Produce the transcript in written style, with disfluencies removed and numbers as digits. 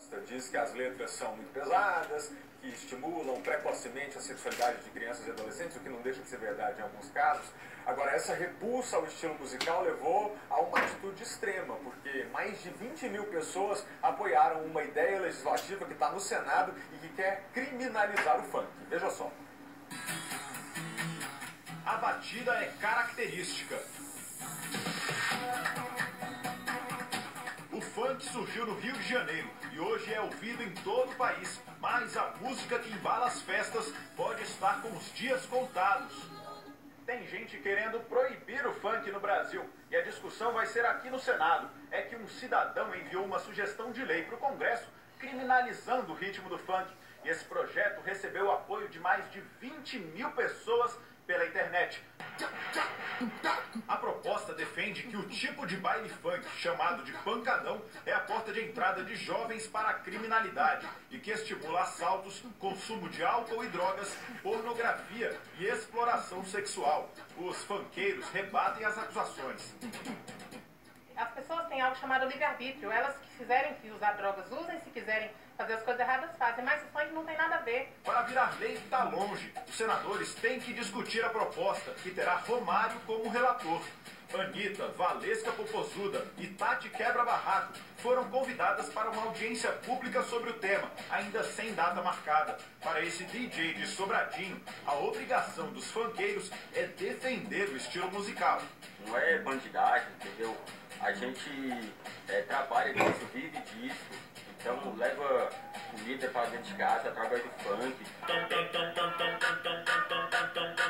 Diz que as letras são muito pesadas, que estimulam precocemente a sexualidade de crianças e adolescentes, o que não deixa de ser verdade em alguns casos. Agora, essa repulsa ao estilo musical levou a uma atitude extrema, porque mais de 20 mil pessoas apoiaram uma ideia legislativa que está no Senado e que quer criminalizar o funk. Veja só. A batida é característica. O funk surgiu no Rio de Janeiro e hoje é ouvido em todo o país, mas a música que embala as festas pode estar com os dias contados. Tem gente querendo proibir o funk no Brasil e a discussão vai ser aqui no Senado. É que um cidadão enviou uma sugestão de lei para o Congresso criminalizando o ritmo do funk. E esse projeto recebeu o apoio de mais de 20 mil pessoas pela internet. A proposta defende que o tipo de baile funk, chamado de pancadão, é a porta de entrada de jovens para a criminalidade e que estimula assaltos, consumo de álcool e drogas, pornografia e exploração sexual. Os funkeiros rebatem as acusações. As pessoas têm algo chamado livre-arbítrio. Elas que quiserem usar drogas, usem. Se quiserem fazer as coisas erradas, fazem. Mas o funk não tem nada a ver. Para virar lei, está longe. Os senadores têm que discutir a proposta, que terá Romário como relator. Anitta, Valesca Popozuda e Tati Quebra-Barraco foram convidadas para uma audiência pública sobre o tema, ainda sem data marcada. Para esse DJ de Sobradinho, a obrigação dos funkeiros é defender o estilo musical. Não é bandidagem, entendeu? A gente trabalha disso, vive disso, então leva comida para dentro de casa através do funk.